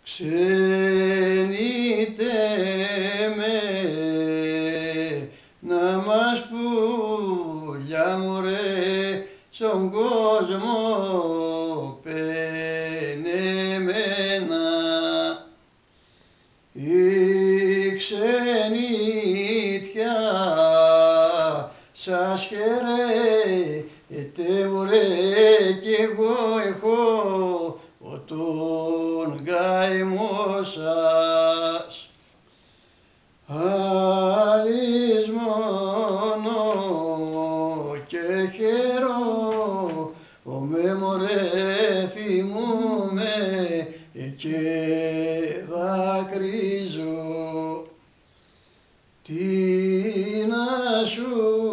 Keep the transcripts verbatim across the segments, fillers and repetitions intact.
Ξενείτε με να μας πουλιά μωρέ στον κόσμο πενεμένα. Η ξενιτιά σας χαιρέτε μωρέ κι εγώ έχω τον γαϊμό σας. Άλλης μόνο και χαίρομαι μωρέ θυμούμαι και δακρύζω. Τι να σου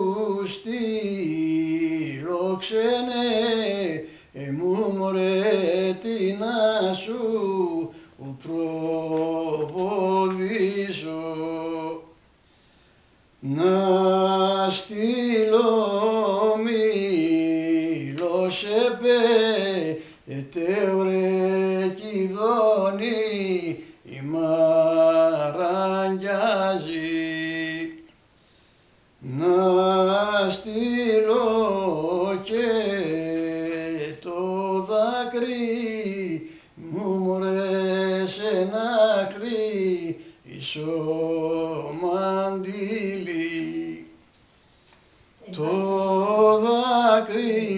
στείλω ξένε μου μωρέ, τι να σου προβοδίσω. Να στείλω μήλο σε πέτε ωρε κηδόνι η μαραγγιάζει. Να στείλω και το δάκρυ μου μωρέ σε ένα χρυσό μαντίλι. Το δάκρυ